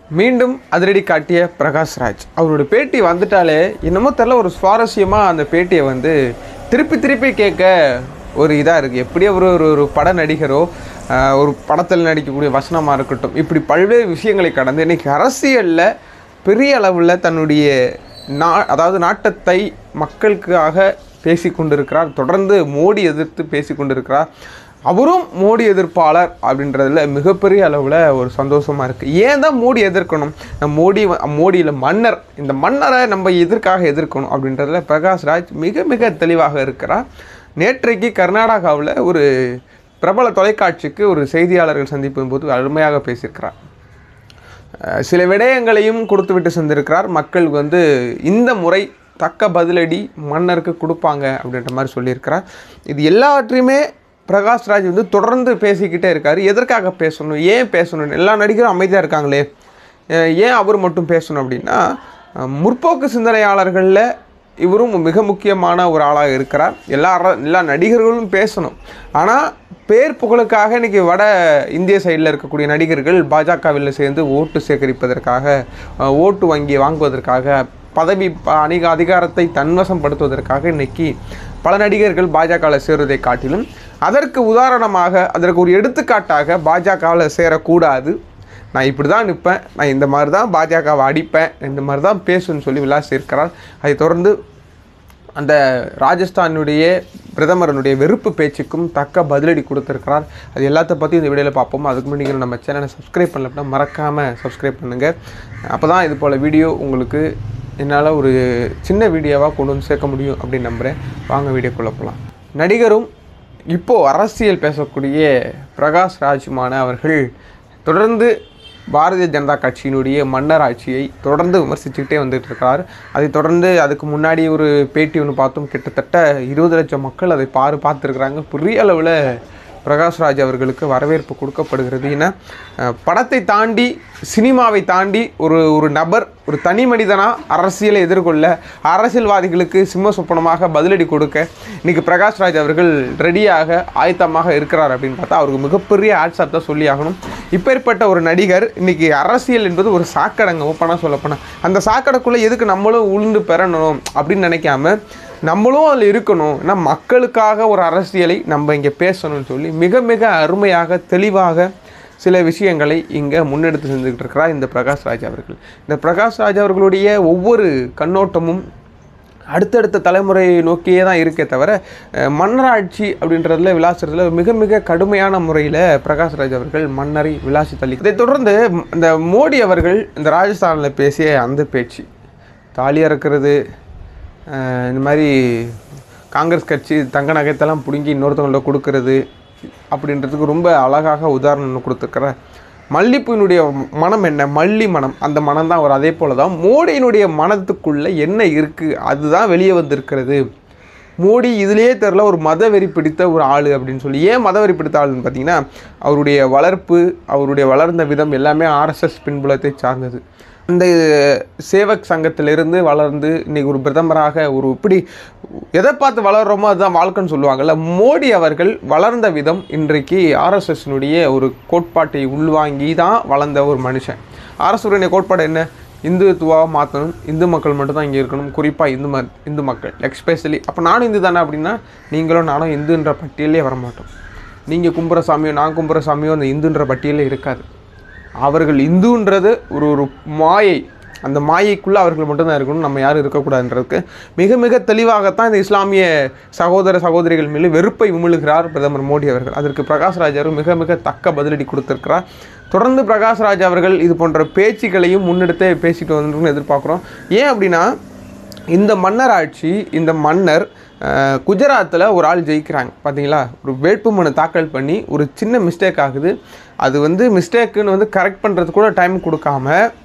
மீண்டும் அதிரடி காட்டிய பிரகாஷ் ராஜ் அவருடைய பேட்டி வந்துட்டாலே என்னமோ தெரியல ஒரு சுவாரஸ்யமாக அந்த பேட்டியை வந்து திருப்பி கேட்க ஒரு இதாக இருக்குது. எப்படியோ ஒரு பட நடிகரோ ஒரு படத்தில் நடிக்கக்கூடிய வசனமாக இருக்கட்டும், இப்படி பல்வேறு விஷயங்களை கடந்து இன்றைக்கி அரசியலில் பெரிய அளவில் தன்னுடைய அதாவது நாட்டத்தை மக்களுக்காக பேசி கொண்டிருக்கிறார். தொடர்ந்து மோடி எதிர்த்து பேசி கொண்டிருக்கிறார். அவரும் மோடி எதிர்ப்பாளர் அப்படின்றதுல மிகப்பெரிய அளவில் ஒரு சந்தோஷமாக இருக்குது. ஏன் தான் மோடி எதிர்க்கணும்? மோடியில் மன்னர், இந்த மன்னரை நம்ம எதற்காக எதிர்க்கணும் அப்படின்றதுல பிரகாஷ் ராஜ் மிக தெளிவாக இருக்கிறார். நேற்றைக்கு கர்நாடகாவில் ஒரு பிரபல தொலைக்காட்சிக்கு ஒரு செய்தியாளர்கள் சந்திப்பின் போது அருமையாக பேசியிருக்கிறார். சில விடயங்களையும் கொடுத்து விட்டு சென்றிருக்கிறார். மக்கள் வந்து இந்த முறை தக்க பதிலடி மன்னருக்கு கொடுப்பாங்க அப்படின்ற மாதிரி சொல்லியிருக்கிறார். இது எல்லாவற்றையுமே பிரகாஷ் ராஜ் வந்து தொடர்ந்து பேசிக்கிட்டே இருக்கார். எதற்காக பேசணும், ஏன் பேசணும்? எல்லா நடிகரும் அமைதியாக இருக்காங்களே, ஏன் அவர் மட்டும் பேசணும் அப்படின்னா, முற்போக்கு சிந்தனையாளர்களில் இவரும் மிக முக்கியமான ஒரு ஆளாக இருக்கிறார். எல்லா நடிகர்களும் பேசணும். ஆனால் பேர் புகழுக்காக இன்றைக்கி வட இந்திய சைடில் இருக்கக்கூடிய நடிகர்கள் பாஜகவில் சேர்ந்து ஓட்டு சேகரிப்பதற்காக, ஓட்டு வங்கி வாங்குவதற்காக, பதவி அதிகாரத்தை தன்வசப்படுத்துவதற்காக இன்றைக்கி பல நடிகர்கள் பாஜகவில் சேருவதை காட்டிலும் அதற்கு உதாரணமாக, அதற்கு ஒரு எடுத்துக்காட்டாக பாஜகவில் சேரக்கூடாது, நான் இப்படி தான் நிற்பேன், நான் இந்த மாதிரி தான் பாஜகவை அடிப்பேன், இந்த மாதிரி தான் பேசுன்னு சொல்லி விளாசி இருக்கிறார். அதை தொடர்ந்து அந்த ராஜஸ்தானுடைய பிரதமரனுடைய வெறுப்பு பேச்சுக்கும் தக்க பதிலடி கொடுத்துருக்கிறார். அது எல்லாத்த பற்றி இந்த வீடியோவில் பார்ப்போம். அதுக்கு முன்னாடி நீங்கள் நம்ம சேனலை சப்ஸ்கிரைப் பண்ணல அப்படின்னா மறக்காமல் சப்ஸ்கிரைப் பண்ணுங்கள். அப்போ தான் இது போல் வீடியோ உங்களுக்கு என்னால் ஒரு சின்ன வீடியோவாக கொண்டு வந்து சேர்க்க முடியும் அப்படின்னு நம்புகிறேன். வாங்க வீடியோக்குள்ளே போகலாம். நடிகரும் இப்போது அரசியல் பேசக்கூடிய பிரகாஷ் ராஜ்மான அவர்கள் தொடர்ந்து பாரதிய ஜனதா கட்சியினுடைய மன்னர் ஆட்சியை தொடர்ந்து விமர்சிச்சுக்கிட்டே வந்துட்டு இருக்கார். அதை தொடர்ந்து அதுக்கு முன்னாடி ஒரு பேட்டி ஒன்று பார்த்தோம். கிட்டத்தட்ட 20 லட்சம் மக்கள் அதை பார்த்துருக்குறாங்க. பெரிய அளவில் பிரகாஷ் ராஜ் அவர்களுக்கு வரவேற்பு கொடுக்கப்படுகிறது. ஏன்னா படத்தை தாண்டி, சினிமாவை தாண்டி ஒரு நபர், ஒரு தனி மனிதனாக அரசியலை எதிர்கொள்ள, அரசியல்வாதிகளுக்கு சிம்ம சொப்பனமாக பதிலடி கொடுக்க இன்றைக்கி பிரகாஷ் ராஜ் அவர்கள் ரெடியாக ஆயத்தமாக இருக்கிறார் அப்படின்னு பார்த்தா அவருக்கு மிகப்பெரிய ஆட்சாப் தான் சொல்லி ஆகணும். இப்பேற்பட்ட ஒரு நடிகர் இன்றைக்கி அரசியல் என்பது ஒரு சாக்கடைங்க, ஓப்பனாக சொல்லப்போனால் அந்த சாக்கடைக்குள்ளே எதுக்கு நம்மளும் உளுந்து பெறணும் அப்படின்னு நினைக்காம நம்மளும் அதில் இருக்கணும், ஏன்னா மக்களுக்காக ஒரு அரசியலை நம்ம இங்கே பேசணும்னு சொல்லி மிக அருமையாக தெளிவாக சில விஷயங்களை இங்கே முன்னெடுத்து செஞ்சுக்கிட்டு இருக்கிறார் இந்த பிரகாஷ் ராஜ் அவர்கள். இந்த பிரகாஷ் ராஜ் அவர்களுடைய ஒவ்வொரு கண்ணோட்டமும் அடுத்தடுத்த தலைமுறையை நோக்கியே தான் இருக்கே தவிர மன்னராட்சி அப்படின்றதுல விளாசுறதுல மிக கடுமையான முறையில் பிரகாஷ் ராஜ் அவர்கள் மன்னரை விளாசி தள்ளி. இதை தொடர்ந்து இந்த மோடி அவர்கள் இந்த ராஜஸ்தானில் பேசிய அந்த பேச்சு, தாலியாக இருக்கிறது, இந்த மாதிரி காங்கிரஸ் கட்சி தங்க நகைத்தெல்லாம் பிடுங்கி இன்னொருத்தவங்கள்ட்ட கொடுக்கறது அப்படின்றதுக்கு ரொம்ப அழகாக உதாரணம் கொடுத்துருக்கிற மல்லிப்பூவினுடைய மனம் என்ன, மல்லி மனம், அந்த மனம் தான் வரும். அதே போல் தான் மோடியினுடைய மனத்துக்குள்ளே என்ன இருக்குது அதுதான் வெளியே வந்திருக்கிறது. மோடி இதிலேயே தெரில ஒரு மதவெறி பிடித்த ஒரு ஆள் அப்படின்னு சொல்லி. ஏன் மதவெறி பிடித்த ஆளுன்னு பார்த்தீங்கன்னா, அவருடைய வளர்ப்பு, அவருடைய வளர்ந்த விதம் எல்லாமே ஆர்எஸ்எஸ் பின்புலத்தை சார்ந்தது. அந்த சேவக் சங்கத்திலிருந்து வளர்ந்து இன்றைக்கி ஒரு பிரதமராக ஒரு இப்படி எதை பார்த்து வளர்கிறோமோ அதுதான் வாழ்க்கைன்னு சொல்லுவாங்கள்ல. மோடி அவர்கள் வளர்ந்த விதம் இன்றைக்கு ஆர்எஸ்எஸ்னுடைய ஒரு கோட்பாட்டை உள்வாங்கி தான் வளர்ந்த ஒரு மனுஷன். ஆர்எஸ்எஸ்னுடைய கோட்பாடு என்ன? இந்துத்துவாக மாற்றணும், இந்து மக்கள் மட்டும்தான் இங்கே இருக்கணும், குறிப்பாக இந்து மக்கள் எக்ஸ்பெஷலி. அப்போ நானும் இந்து தானே அப்படின்னா, நீங்களும் நானும் இந்துன்ற பட்டியலே வரமாட்டோம். நீங்கள் கும்புற சாமியோ நான் கும்புற சாமியோ அந்த இந்துன்ற பட்டியலே இருக்காது. அவர்கள் இந்துன்றது ஒரு மாயை, அந்த மாயைக்குள்ளே அவர்கள் மட்டும்தான் இருக்கணும், நம்ம யாரும் இருக்கக்கூடாதுன்றதுக்கு மிக தெளிவாகத்தான் இந்த இஸ்லாமிய சகோதரிகள் மேலே வெறுப்பை உமிழுகிறார் பிரதமர் மோடி அவர்கள். அதற்கு பிரகாஷ் ராஜ் அவர்கள் மிக தக்க பதிலடி கொடுத்திருக்கிறார். தொடர்ந்து பிரகாஷ் ராஜ் அவர்கள் இது போன்ற பேச்சுக்களையும் முன்னெடுத்தே பேசிட்டு வந்துருக்குன்னு எதிர்பார்க்குறோம். ஏன் அப்படின்னா, இந்த மன்னர் ஆட்சி, இந்த மன்னர் குஜராத்தில் ஒரு ஆள் ஜெயிக்கிறாங்க பார்த்தீங்களா, ஒரு வேட்புமனு தாக்கல் பண்ணி ஒரு சின்ன மிஸ்டேக் ஆகுது. அது வந்து மிஸ்டேக்குன்னு வந்து கரெக்ட் பண்ணுறது கூட டைம் கொடுக்காம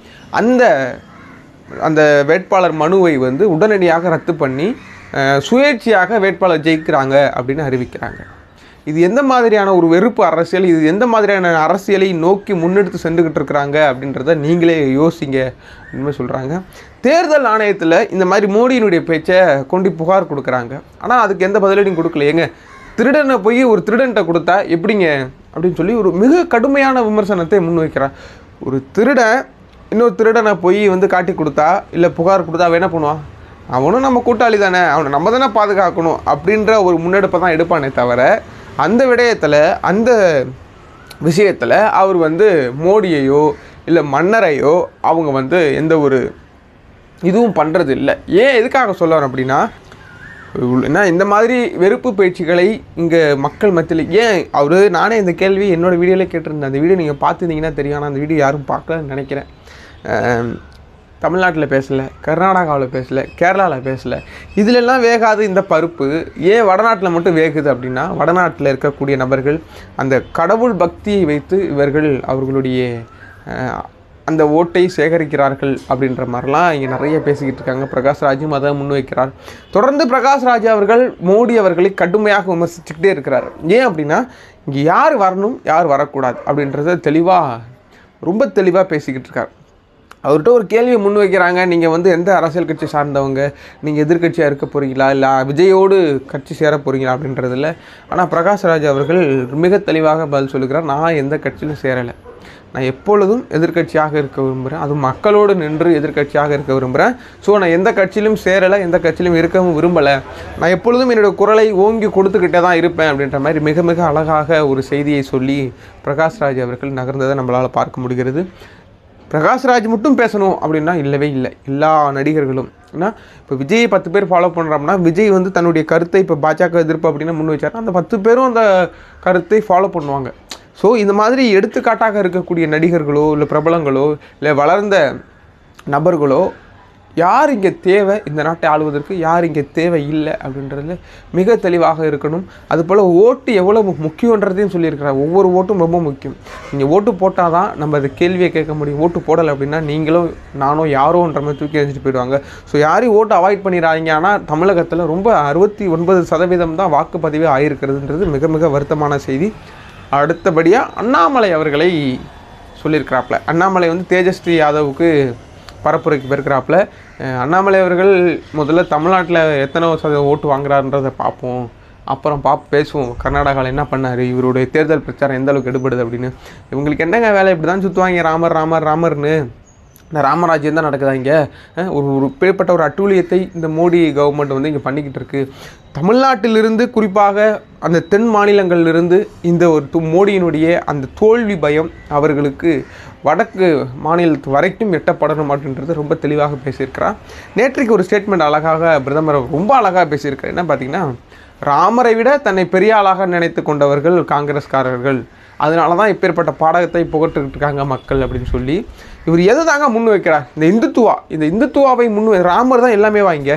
அந்த வேட்பாளர் மனுவை வந்து உடனடியாக ரத்து பண்ணி சுயேட்சையாக வேட்பாளர் ஜெயிக்கிறாங்க அப்படின்னு அறிவிக்கிறாங்க. இது எந்த மாதிரியான ஒரு வெறுப்பு அரசியல், இது எந்த மாதிரியான அரசியலை நோக்கி முன்னெடுத்து சென்றுக்கிட்டு இருக்கிறாங்க அப்படின்றத நீங்களே யோசிங்க அப்படின்னு சொல்கிறாங்க. தேர்தல் ஆணையத்தில் இந்த மாதிரி மோடியினுடைய பேச்சை கொண்டு புகார் கொடுக்குறாங்க. ஆனால் அதுக்கு எந்த பதிலடியும் கொடுக்கல. ஏங்க, திருடனை போய் ஒரு திருடன்கிட்ட கொடுத்தா எப்படிங்க அப்படின்னு சொல்லி ஒரு மிக கடுமையான விமர்சனத்தை முன்வைக்கிறார். ஒரு திருடன் இன்னொரு திருடனை போய் வந்து காட்டி கொடுத்தா இல்லை புகார் கொடுத்தா அவன் என்ன பண்ணுவான்? அவனும் நம்ம கூட்டாளி தானே, அவனை நம்ம தானே பாதுகாக்கணும் அப்படின்ற ஒரு முன்னெடுப்பை தான் எடுப்பானே தவிர அந்த விடயத்தில் அந்த விஷயத்தில் அவர் வந்து மோடியையோ இல்லை மன்னரையோ அவங்க வந்து எந்த ஒரு இதுவும் பண்ணுறது இல்லை. ஏன் எதுக்காக சொல்லுவார் அப்படின்னா, ஏன்னா இந்த மாதிரி வெறுப்பு பேச்சுக்களை இங்கே மக்கள் மத்தியில் ஏன் அவர் நானே இந்த கேள்வி என்னோடய வீடியோவில் கேட்டிருந்தேன். அந்த வீடியோ நீங்கள் பார்த்துருந்தீங்கன்னா தெரியும், ஆனால் அந்த வீடியோ யாரும் பார்க்கலன்னு நினைக்கிறேன். தமிழ்நாட்டில் பேசலை, கர்நாடகாவில் பேசலை, கேரளாவில் பேசலை, இதிலெல்லாம் வேகாது இந்த பருப்பு ஏன் வடநாட்டில் மட்டும் வேகுது அப்படின்னா, வடநாட்டில் இருக்கக்கூடிய நபர்கள் அந்த கடவுள் பக்தியை வைத்து இவர்கள் அவர்களுடைய அந்த ஓட்டை சேகரிக்கிறார்கள் அப்படின்ற மாதிரிலாம் இங்கே நிறைய பேசிக்கிட்டு இருக்காங்க. பிரகாஷ்ராஜும் அதை முன்வைக்கிறார். தொடர்ந்து பிரகாஷ்ராஜ் அவர்கள் மோடி அவர்களை கடுமையாக விமர்சிச்சுக்கிட்டே இருக்கிறார். ஏன் அப்படின்னா, இங்கே யார் வரணும் யார் வரக்கூடாது அப்படின்றத ரொம்ப தெளிவாக பேசிக்கிட்டு இருக்கார். அவர்கிட்ட ஒரு கேள்வியை முன்வைக்கிறாங்க, நீங்கள் வந்து எந்த அரசியல் கட்சி சார்ந்தவங்க, நீங்கள் எதிர்கட்சியாக இருக்க போகிறீங்களா இல்லை விஜயோடு கட்சி சேர போகிறீங்களா அப்படின்றதில்ல. ஆனால் பிரகாஷ்ராஜ் அவர்கள் மிக தெளிவாக பதில் சொல்லுகிறார், நான் எந்த கட்சியிலும் சேரலை, நான் எப்பொழுதும் எதிர்கட்சியாக இருக்க விரும்புகிறேன், அதுவும் மக்களோடு நின்று எதிர்கட்சியாக இருக்க விரும்புகிறேன். ஸோ நான் எந்த கட்சியிலும் சேரலை, எந்த கட்சியிலும் இருக்கவும் விரும்பலை, நான் எப்பொழுதும் என்னோடய குரலை ஓங்கி கொடுத்துக்கிட்டே தான் இருப்பேன் அப்படின்ற மாதிரி மிக மிக அழகாக ஒரு செய்தியை சொல்லி பிரகாஷ்ராஜ் அவர்கள் நகர்ந்ததை நம்மளால் பார்க்க முடிகிறது. பிரகாஷ்ராஜ் மட்டும் பேசணும் அப்படின்னா இல்லவே இல்லை, எல்லா நடிகர்களும். ஏன்னா இப்போ விஜயை 10 பேர் ஃபாலோ பண்ணுறோம்னா, விஜய் வந்து தன்னுடைய கருத்தை இப்போ பாஜக எதிர்ப்பு அப்படின்னு முன் வச்சார், அந்த 10 பேரும் அந்த கருத்தை ஃபாலோ பண்ணுவாங்க. ஸோ இந்த மாதிரி எடுத்துக்காட்டாக இருக்கக்கூடிய நடிகர்களோ இல்லை பிரபலங்களோ இல்லை வளர்ந்த நபர்களோ யார் இங்கே தேவை, இந்த நாட்டை ஆளுவதற்கு யார் இங்கே தேவை இல்லை அப்படின்றதுல மிக தெளிவாக இருக்கணும். அதுபோல் ஓட்டு எவ்வளோ முக்கியன்றதையும் சொல்லியிருக்கிறார். ஒவ்வொரு ஓட்டும் ரொம்ப முக்கியம். நீங்கள் ஓட்டு போட்டால் தான் நம்ம அது கேள்வியை கேட்க முடியும். ஓட்டு போடலை அப்படின்னா நீங்களும் நானோ யாரோன்ற மாதிரி தூக்கி எறிஞ்சிட்டு போயிடுவாங்க. ஸோ யாரையும் ஓட்டு அவாய்ட் பண்ணிடுறாங்க. ஆனால் தமிழகத்தில் ரொம்ப 69% தான் வாக்குப்பதிவே ஆகிருக்கிறதுன்றது மிக மிக வருத்தமான செய்தி. அடுத்தபடியாக அண்ணாமலை அவர்களை சொல்லியிருக்கிறாப்புல. அண்ணாமலை வந்து தேஜஸ்வி யாதவுக்கு பரப்புரைக்கு பெருக்கிறாப்புல. அண்ணாமலை அவர்கள் முதல்ல தமிழ்நாட்டில் எத்தனை சதவீதம் ஓட்டு வாங்குறாருன்றதை பார்ப்போம், அப்புறம் பேசுவோம் கர்நாடகாவில் என்ன பண்ணார், இவருடைய தேர்தல் பிரச்சாரம் எந்த அளவுக்கு எடுபடுது அப்படின்னு. இவங்களுக்கு என்னங்க வேலை, இப்படி தான் சுற்றுவாங்க ராமர் ராமர் ராமர்னு. இந்த ராமராஜ்யம் தான் நடக்குதா இங்கே? ஒரு பேர்பட்ட ஒரு அட்டூழியத்தை இந்த மோடி கவர்மெண்ட் வந்து இங்கே பண்ணிக்கிட்டு இருக்குது. தமிழ்நாட்டிலிருந்து குறிப்பாக அந்த தென் மாநிலங்களிலிருந்து இந்த ஒரு மோடியினுடைய அந்த தோல்வி பயம் அவர்களுக்கு வடக்கு மாநிலத்து வரைக்கும் எட்டப்படணும் அப்படின்றது ரொம்ப தெளிவாக பேசியிருக்கிறார். நேற்றைக்கு ஒரு ஸ்டேட்மெண்ட் அழகாக பிரதமர் ரொம்ப அழகாக பேசியிருக்கார். என்ன பார்த்தீங்கன்னா, ராமரை விட தன்னை பெரிய ஆளாக நினைத்து கொண்டவர்கள் காங்கிரஸ்காரர்கள், அதனால தான் இப்பேற்பட்ட பாடகத்தை புகட்டுக்கிட்டு இருக்காங்க மக்கள் அப்படின்னு சொல்லி இவர் எதை தாங்க முன் வைக்கிறார்? இந்த இந்துத்துவாவை ராமர் தான் எல்லாமே வாங்க.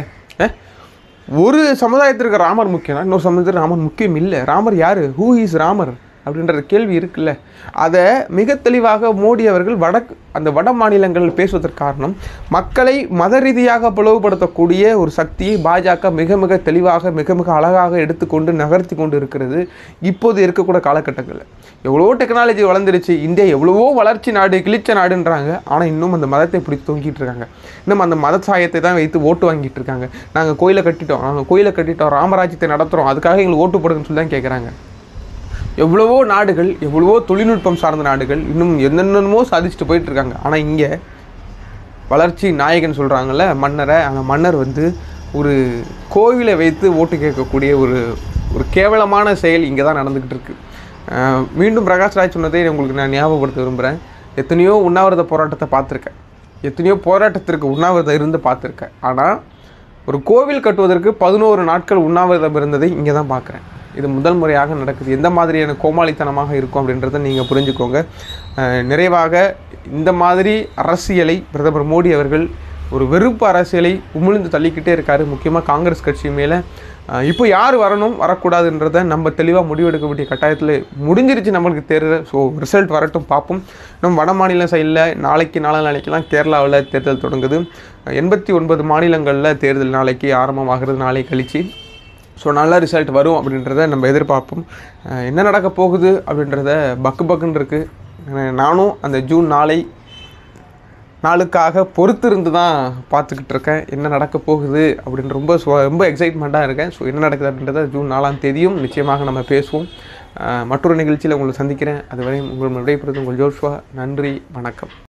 ஒரு சமுதாயத்திற்கு ராமர் முக்கியம், இன்னொரு சமுதாயத்திற்கு ராமர் முக்கியம் இல்லை. ராமர் யார்? ஹூ இஸ் ராமர் அப்படின்ற கேள்வி இருக்குல்ல. அதை மிக தெளிவாக மோடி அவர்கள் அந்த வட மாநிலங்களில் பேசுவதற்கு காரணம், மக்களை மத ரீதியாக பிளவுபடுத்தக்கூடிய ஒரு சக்தியை பாஜக மிக மிக தெளிவாக மிக மிக அழகாக எடுத்துக்கொண்டு நகர்த்தி கொண்டு இருக்கிறது. இப்போது இருக்கக்கூடிய காலகட்டங்களில் எவ்வளவோ டெக்னாலஜி வளர்ந்துருச்சு, இந்தியா எவ்வளவோ வளர்ச்சி நாடு, கிழிச்ச நாடுன்றாங்க. ஆனால் இன்னும் அந்த மதத்தை பிடித்து தொங்கிட்டு இருக்காங்க. இன்னும் அந்த மத சாயத்தை தான் வைத்து ஓட்டு வாங்கிட்டு இருக்காங்க. நாங்கள் கோயிலை கட்டிட்டோம், ராமராஜ்யத்தை நடத்துகிறோம், அதுக்காக எங்களுக்கு ஓட்டு போடுங்கன்னு சொல்லி தான் கேட்குறாங்க. எவ்வளவோ நாடுகள், எவ்வளவோ தொழில்நுட்பம் சார்ந்த நாடுகள் இன்னும் என்னென்னமோ சாதிச்சுட்டு போயிட்டுருக்காங்க. ஆனால் இங்கே வளர்ச்சி நாயகன் சொல்கிறாங்கல்ல மன்னரை, அந்த மன்னர் வந்து ஒரு கோவிலை வைத்து ஓட்டு கேட்கக்கூடிய ஒரு கேவலமான செயல் இங்கே தான் நடந்துக்கிட்டு இருக்குது. மீண்டும் பிரகாஷ்ராஜ் சொன்னதை உங்களுக்கு நான் ஞாபகப்படுத்த விரும்புகிறேன். எத்தனையோ உண்ணாவிரத போராட்டத்தை பார்த்துருக்கேன், எத்தனையோ போராட்டத்திற்கு உண்ணாவிரதம் இருந்து பார்த்துருக்கேன். ஆனால் ஒரு கோவில் கட்டுவதற்கு 11 நாட்கள் உண்ணாவிரதம் இருந்ததை இங்கே தான் பார்க்குறேன். இது முதல் முறையாக நடக்குது. எந்த மாதிரியான கோமாளித்தனமாக இருக்கும் அப்படின்றத நீங்கள் புரிஞ்சுக்கோங்க. நிறைவாக இந்த மாதிரி அரசியலை பிரதமர் மோடி அவர்கள் ஒரு வெறுப்பு அரசியலை உமிழ்ந்து தள்ளிக்கிட்டே இருக்காரு. முக்கியமாக காங்கிரஸ் கட்சி மேலே இப்போ யார் வரணும் வரக்கூடாதுன்றதை நம்ம தெளிவாக முடிவெடுக்க வேண்டிய கட்டாயத்தில் முடிஞ்சிருச்சு நம்மளுக்கு தேர்தல். ஸோ ரிசல்ட் வரட்டும், பார்ப்போம். நம்ம வட மாநில சைடில் நாளைக்கெல்லாம் கேரளாவில் தேர்தல் தொடங்குது. 89 மாநிலங்களில் தேர்தல் நாளைக்கு ஆரம்பமாகிறது, நாளை கழிச்சு. ஸோ நல்ல ரிசல்ட் வரும் அப்படின்றத நம்ம எதிர்பார்ப்போம். என்ன நடக்க போகுது அப்படின்றத பக்குன்னு இருக்குது. நானும் அந்த ஜூன் நாளுக்காக பொறுத்திருந்து தான் பார்த்துக்கிட்டு இருக்கேன். என்ன நடக்க போகுது அப்படின்னு ரொம்ப எக்ஸைட்மெண்ட்டாக இருக்கேன். ஸோ என்ன நடக்குது அப்படின்றத ஜூன் 4ஆம் தேதியும் நிச்சயமாக நம்ம பேசுவோம். மற்றொரு நிகழ்ச்சியில் உங்களை சந்திக்கிறேன். அதுவரை உங்கள் விடைபெறுவது உங்கள் ஜோஷ்வா. நன்றி, வணக்கம்.